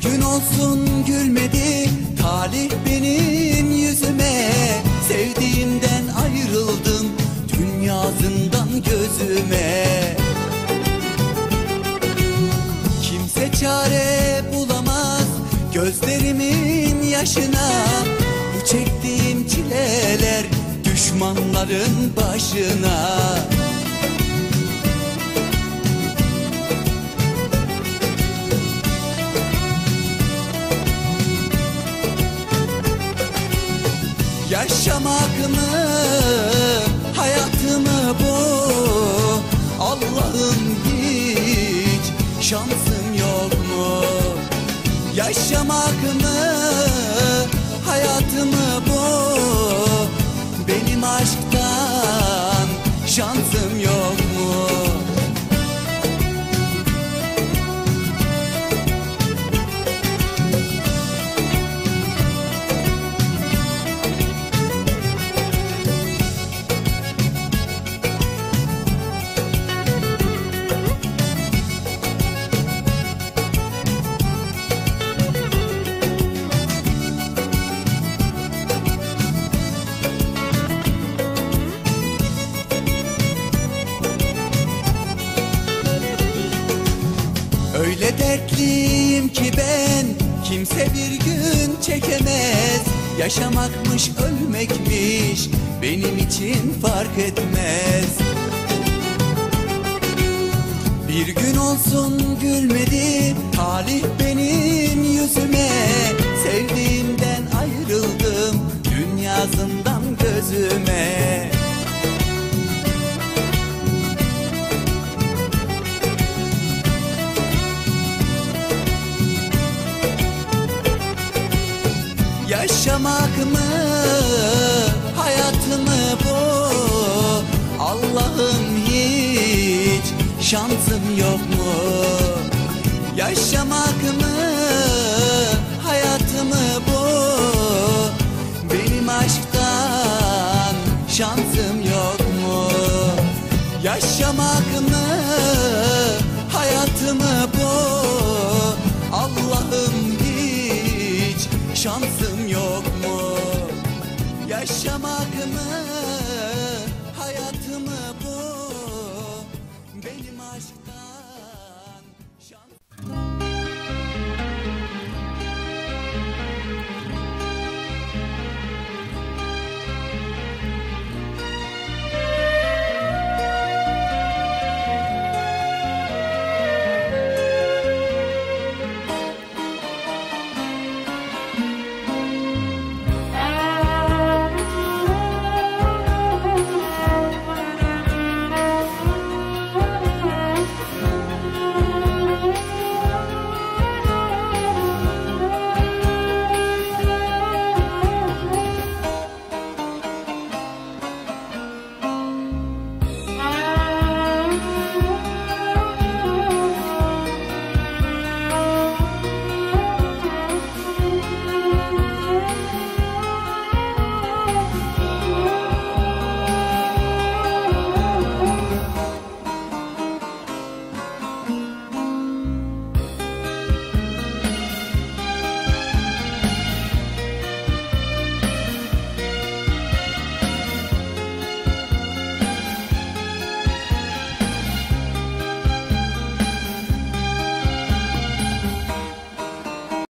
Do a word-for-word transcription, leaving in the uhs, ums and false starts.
gün olsun gülmedi talih benim yüzüme. Sevdiğimden ayrıldım dünyasından gözüme. Kimse çare bulamaz gözlerimin yaşına. Bu çektiğim çileler düşmanların başına. Yaşamak mı, hayatımı bu? Allah'ım hiç şansım yok mu? Yaşamak mı, hayatımı bu? Benim aşktan şansım yok mu? Öyle dertliyim ki ben, kimse bir gün çekemez. Yaşamakmış ölmekmiş benim için fark etmez. Bir gün olsun gülmedi talih benim yüzüme. Sevdiğimden ayrıldım dünyasından gözüme. Yaşamak mı, hayatımı bu? Allah'ım hiç şansım yok mu? Yaşamak mı, hayatımı bu? Benim aşktan şansım yok mu? Yaşamak mı, hayatımı bu? Allah'ım hiç şansım yok mu? Yaşamak